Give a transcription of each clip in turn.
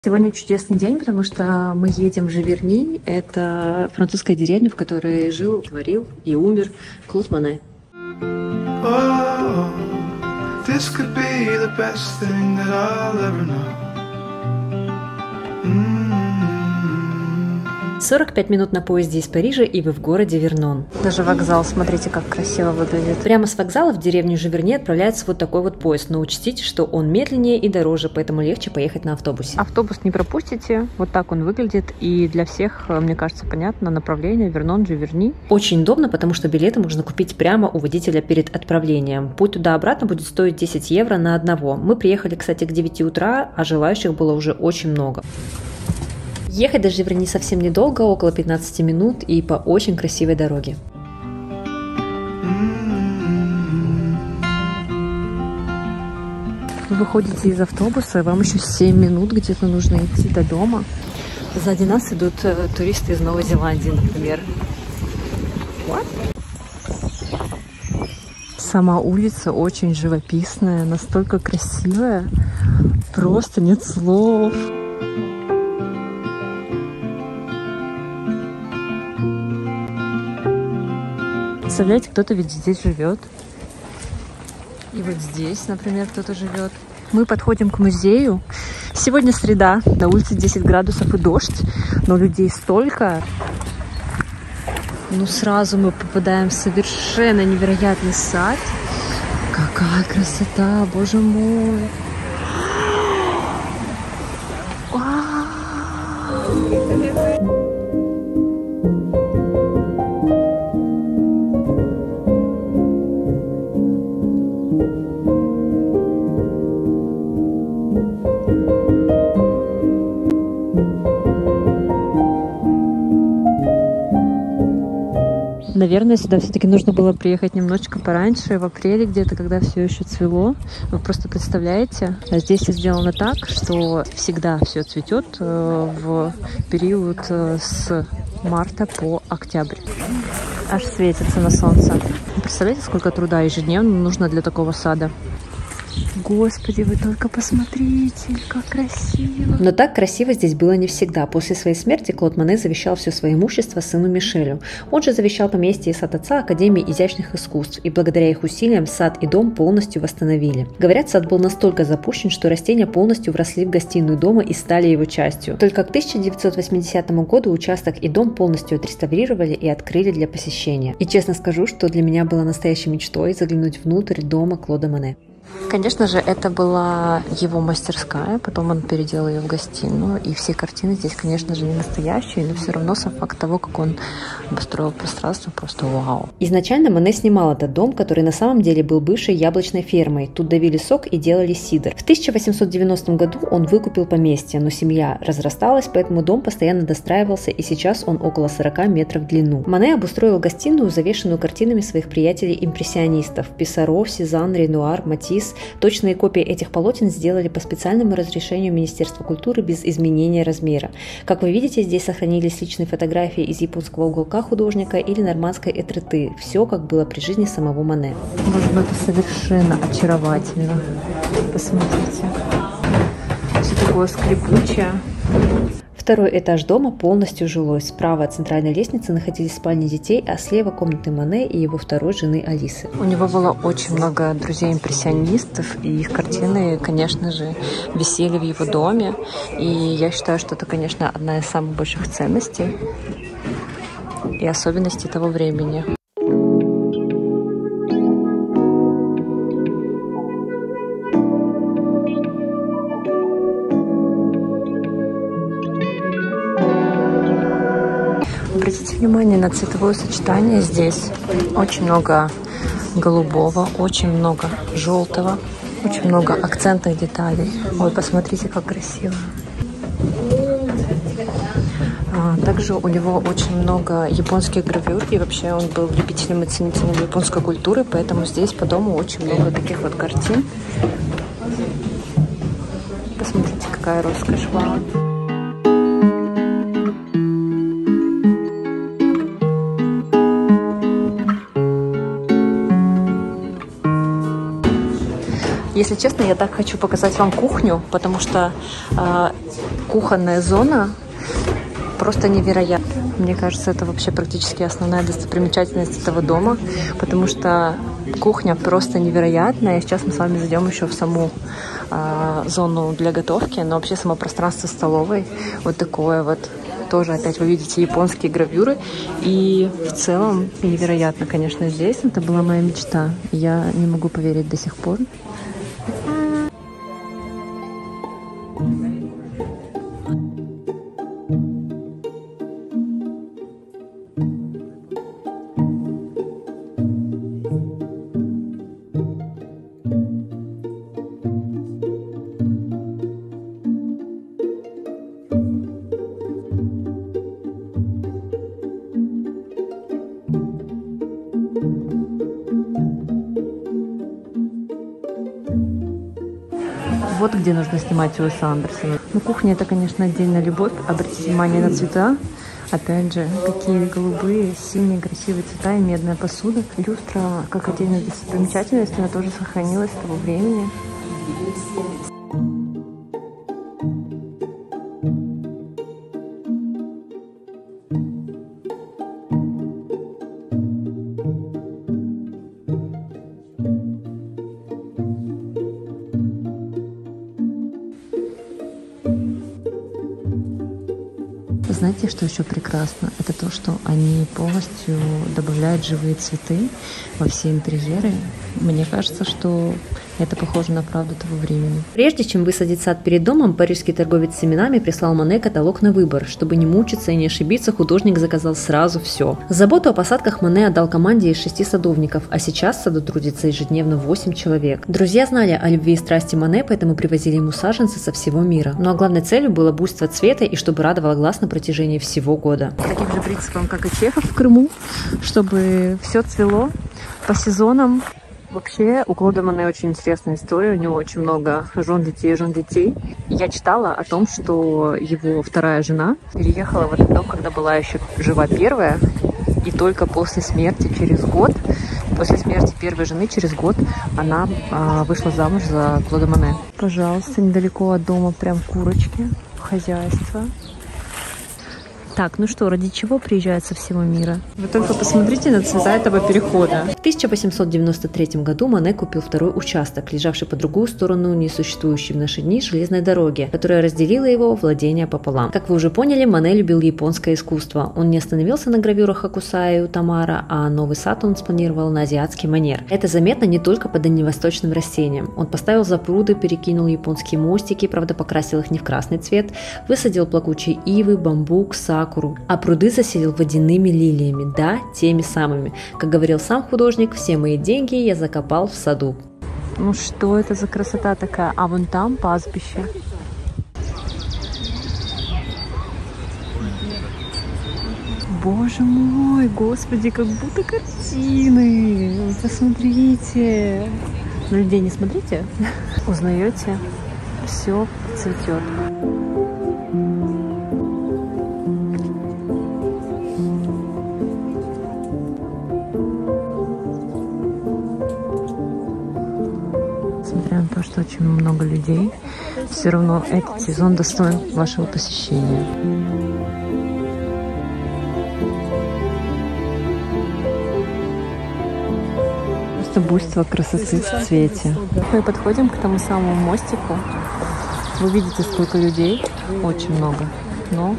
Сегодня чудесный день, потому что мы едем в Живерни. Это французская деревня, в которой жил, творил и умер Клод Моне. Oh, this could be the best thing that I'll ever know. 45 минут на поезде из Парижа, и вы в городе Вернон. Даже вокзал, смотрите, как красиво выглядит. Прямо с вокзала в деревню Живерни отправляется вот такой вот поезд, но учтите, что он медленнее и дороже, поэтому легче поехать на автобусе. Автобус не пропустите, вот так он выглядит, и для всех, мне кажется, понятно, направление Вернон-Живерни. Очень удобно, потому что билеты можно купить прямо у водителя перед отправлением. Путь туда-обратно будет стоить 10 евро на одного. Мы приехали, кстати, к 9 утра, а желающих было уже очень много. Ехать до Живерни совсем недолго, около 15 минут, и по очень красивой дороге. Вы выходите из автобуса, и вам еще 7 минут где-то нужно идти до дома. Сзади нас идут туристы из Новой Зеландии, например. What? Сама улица очень живописная, настолько красивая, просто нет слов. Представляете, кто-то ведь здесь живет. И вот здесь, например, кто-то живет. Мы подходим к музею. Сегодня среда, на улице 10 градусов и дождь, но людей столько. Ну, сразу мы попадаем в совершенно невероятный сад. Какая красота, боже мой. Наверное, сюда все-таки нужно было приехать немножечко пораньше, в апреле где-то, когда все еще цвело. Вы просто представляете, здесь все сделано так, что всегда все цветет в период с марта по октябрь. Аж светится на солнце. Представляете, сколько труда ежедневно нужно для такого сада? Господи, вы только посмотрите, как красиво. Но так красиво здесь было не всегда. После своей смерти Клод Моне завещал все свое имущество сыну Мишелю. Он же завещал поместье и сад отца Академии изящных искусств, и благодаря их усилиям сад и дом полностью восстановили. Говорят, сад был настолько запущен, что растения полностью вросли в гостиную дома и стали его частью. Только к 1980 году участок и дом полностью отреставрировали и открыли для посещения. И честно скажу, что для меня было настоящей мечтой заглянуть внутрь дома Клода Моне. Конечно же, это была его мастерская, потом он переделал ее в гостиную, и все картины здесь, конечно же, не настоящие, но все равно сам факт того, как он обустроил пространство, просто вау. Изначально Моне снимал этот дом, который на самом деле был бывшей яблочной фермой. Тут давили сок и делали сидр. В 1890 году он выкупил поместье, но семья разрасталась, поэтому дом постоянно достраивался, и сейчас он около 40 метров в длину. Моне обустроил гостиную, завешенную картинами своих приятелей-импрессионистов – Писсаро, Сезанн, Ренуар, Матисс. Точные копии этих полотен сделали по специальному разрешению Министерства культуры без изменения размера. Как вы видите, здесь сохранились личные фотографии из японского уголка художника или нормандской этреты. Все, как было при жизни самого Моне. Боже, ну это совершенно очаровательно. Посмотрите. Все такое скрипучее. Второй этаж дома полностью жилой. Справа от центральной лестницы находились спальни детей, а слева комнаты Моне и его второй жены Алисы. У него было очень много друзей-импрессионистов, и их картины, конечно же, висели в его доме. И я считаю, что это, конечно, одна из самых больших ценностей и особенностей того времени. Обратите внимание на цветовое сочетание здесь. Очень много голубого, очень много желтого, очень много акцентных деталей. Ой, посмотрите, как красиво. Также у него очень много японских гравюр, и вообще он был любителем и ценителем японской культуры, поэтому здесь по дому очень много таких вот картин. Посмотрите, какая роскошь, вау. Если честно, я так хочу показать вам кухню, потому что кухонная зона просто невероятна. Мне кажется, это вообще практически основная достопримечательность этого дома, потому что кухня просто невероятная. И сейчас мы с вами зайдем еще в саму зону для готовки, но вообще само пространство столовой вот такое вот. Тоже опять вы видите японские гравюры. И в целом невероятно, конечно, здесь. Это была моя мечта. Я не могу поверить до сих пор. Вот где нужно снимать Уэса Андерсона. Ну, кухня — это, конечно, отдельная любовь. Обратите внимание на цвета. Опять же, какие голубые, синие, красивые цвета и медная посуда. Люстра, как отдельная достопримечательность, она тоже сохранилась с того времени. Знаете, что еще прекрасно? Это то, что они полностью добавляют живые цветы во все интерьеры. Мне кажется, что это похоже на правду того времени. Прежде чем высадить сад перед домом, парижский торговец семенами прислал Моне каталог на выбор. Чтобы не мучиться и не ошибиться, художник заказал сразу все. Заботу о посадках Моне отдал команде из 6 садовников, а сейчас в саду трудится ежедневно 8 человек. Друзья знали о любви и страсти Моне, поэтому привозили ему саженцы со всего мира. Ну а главной целью было буйство цвета и чтобы радовало глаз на протяжении всего года. Таким же принципом, как и Чехов в Крыму, чтобы все цвело по сезонам. Вообще, у Клода Моне очень интересная история. У него очень много жен детей. Я читала о том, что его вторая жена переехала в этот дом, когда была еще жива первая. И только после смерти после смерти первой жены через год, она вышла замуж за Клода Моне. Пожалуйста, недалеко от дома прям курочки, хозяйство. Так, ну что, ради чего приезжают со всего мира? Вы только посмотрите на цвета этого перехода. В 1893 году Моне купил второй участок, лежавший по другую сторону несуществующей в наши дни железной дороги, которая разделила его владение пополам. Как вы уже поняли, Моне любил японское искусство. Он не остановился на гравюрах Хокусая и Утамара, а новый сад он спланировал на азиатский манер. Это заметно не только по дальневосточным растениям. Он поставил запруды, перекинул японские мостики, правда покрасил их не в красный цвет, высадил плакучие ивы, бамбук, сакуру, а пруды заселил водяными лилиями, да, теми самыми. Как говорил сам художник, все мои деньги я закопал в саду. Ну что это за красота такая? А вон там пастбище. Боже мой, господи, как будто картины. Посмотрите. На людей не смотрите. Узнаете? Все цветет. Несмотря на то, что очень много людей, все равно этот сезон достоин вашего посещения. Просто буйство красоты в цвете. Мы подходим к тому самому мостику. Вы видите, сколько людей. Очень много. Но...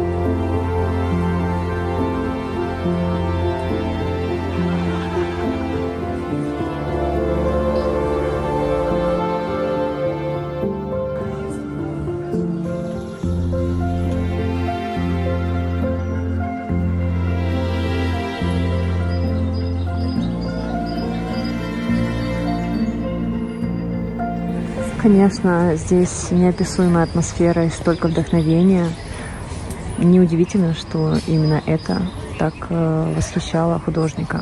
Конечно, здесь неописуемая атмосфера и столько вдохновения. Неудивительно, что именно это так восхищало художника.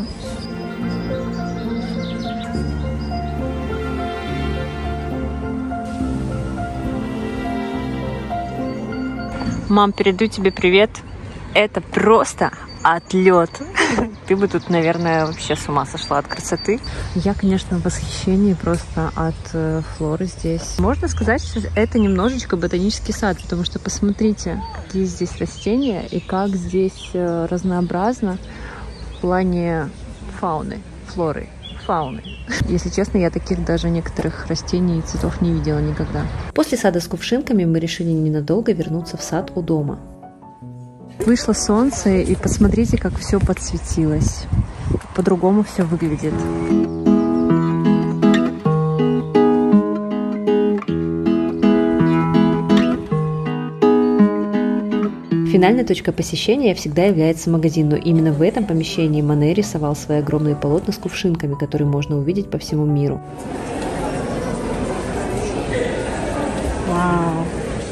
Мам, передаю тебе привет. Это просто отлет. Ты бы тут, наверное, вообще с ума сошла от красоты. Я, конечно, в восхищении просто от флоры здесь. Можно сказать, что это немножечко ботанический сад, потому что посмотрите, какие здесь растения и как здесь разнообразно в плане фауны, флоры, фауны. Если честно, я таких даже некоторых растений и цветов не видела никогда. После сада с кувшинками мы решили ненадолго вернуться в сад у дома. Вышло солнце, и посмотрите, как все подсветилось. По-другому все выглядит. Финальной точкой посещения всегда является магазин, но именно в этом помещении Мане рисовал свои огромные полотна с кувшинками, которые можно увидеть по всему миру. Вау!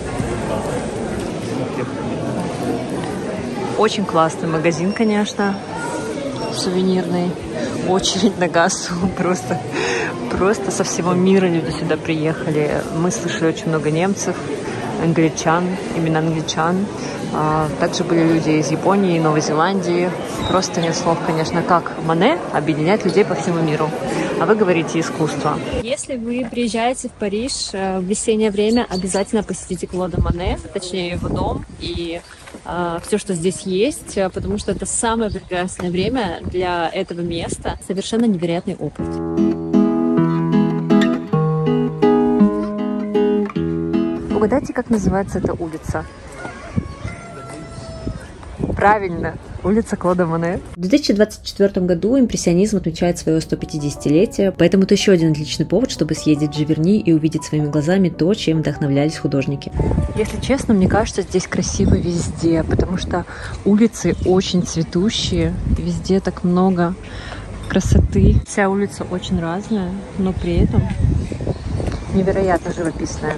Очень классный магазин, конечно, сувенирный. Очередь на кассу, просто со всего мира люди сюда приехали. Мы слышали очень много немцев, англичан, именно англичан. Также были люди из Японии, Новой Зеландии. Просто нет слов, конечно, как Мане объединяет людей по всему миру. А вы говорите искусство. Если вы приезжаете в Париж в весеннее время, обязательно посетите Клода Мане, точнее его дом и все, что здесь есть, потому что это самое прекрасное время для этого места. Совершенно невероятный опыт. Угадайте, как называется эта улица? Правильно, улица Клода Мане. В 2024 году импрессионизм отмечает свое 150-летие, поэтому это еще один отличный повод, чтобы съездить в Живерни и увидеть своими глазами то, чем вдохновлялись художники. Если честно, мне кажется, здесь красиво везде, потому что улицы очень цветущие, везде так много красоты. Вся улица очень разная, но при этом невероятно живописная.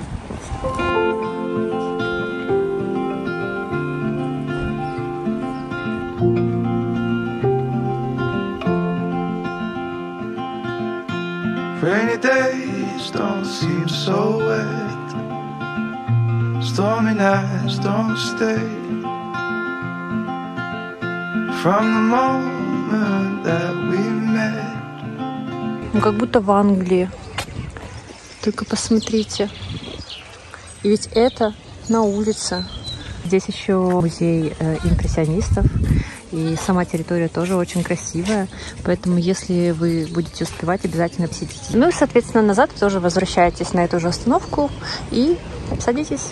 Rainy days don't seem so wet. Stormy nights don't stay. From the moment that we met. Ну, как будто в Англии. Только посмотрите. И ведь это на улице. Здесь еще музей импрессионистов. И сама территория тоже очень красивая. Поэтому, если вы будете успевать, обязательно посетите. Ну и, соответственно, назад тоже возвращаетесь на эту же остановку и садитесь.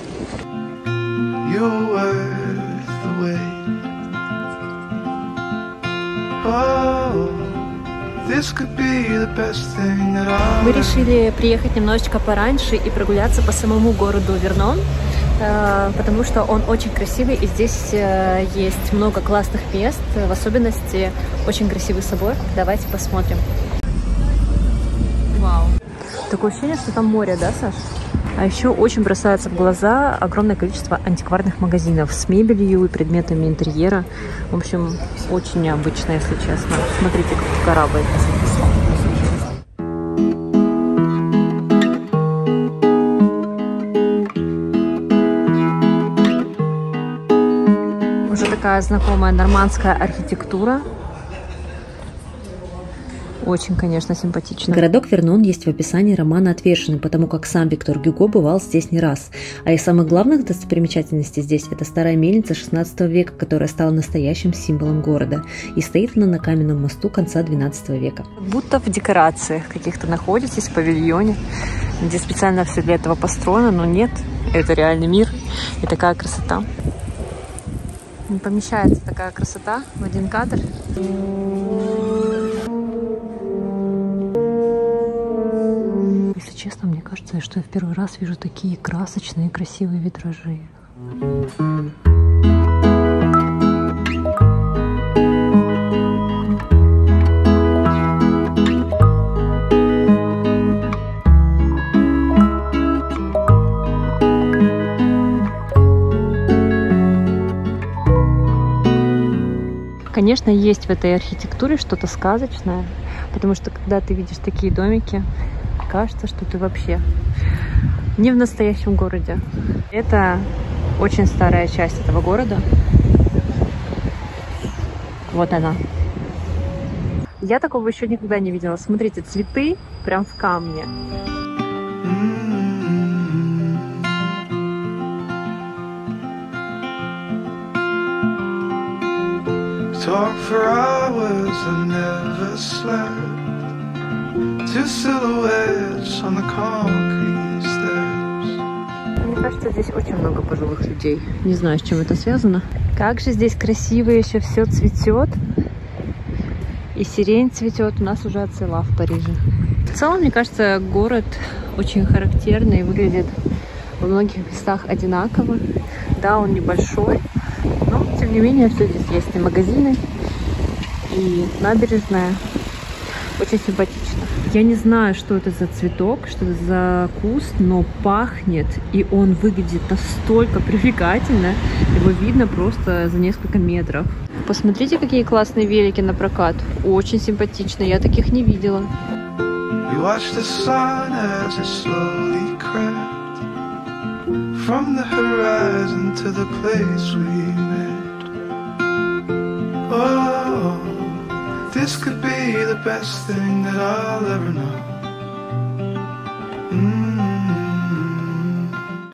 Мы решили приехать немножечко пораньше и прогуляться по самому городу Вернон, потому что он очень красивый, и здесь есть много классных мест, в особенности очень красивый собор. Давайте посмотрим. Вау! Такое ощущение, что там море, да, Саш? А еще очень бросается в глаза огромное количество антикварных магазинов с мебелью и предметами интерьера. В общем, очень необычно, если честно. Смотрите, какой корабль. Уже такая знакомая нормандская архитектура. Очень, конечно, симпатично. Городок Вернон есть в описании романа «Отверженный», потому как сам Виктор Гюго бывал здесь не раз. А из самых главных достопримечательностей здесь это старая мельница 16 века, которая стала настоящим символом города. И стоит она на каменном мосту конца 12 века. Будто в декорациях каких-то находитесь, в павильоне, где специально все для этого построено, но нет, это реальный мир и такая красота. Не помещается такая красота в один кадр. Если честно, мне кажется, что я в первый раз вижу такие красочные, красивые витражи. Конечно, есть в этой архитектуре что-то сказочное, потому что когда ты видишь такие домики, кажется, что ты вообще не в настоящем городе. Это очень старая часть этого города. Вот она. Я такого еще никогда не видела. Смотрите, цветы прям в камне. Talk for hours and never slept. Two silhouettes on the concrete steps. Мне кажется, здесь очень много пожилых людей. Не знаю, с чем это связано. Как же здесь красиво еще все цветет. И сирень цветет. У нас уже отцвела в Париже. В целом, мне кажется, город очень характерный и выглядит во многих местах одинаково. Да, он небольшой, но тем не менее все здесь есть. И магазины, и набережная. Очень симпатично. Я не знаю, что это за цветок, что это за куст, но пахнет, и он выглядит настолько привлекательно. Его видно просто за несколько метров. Посмотрите, какие классные велики на прокат. Очень симпатично, я таких не видела. We watched the sun as it slowly crept from the horizon to the place we met. Oh, this could be the best thing that I'll ever know.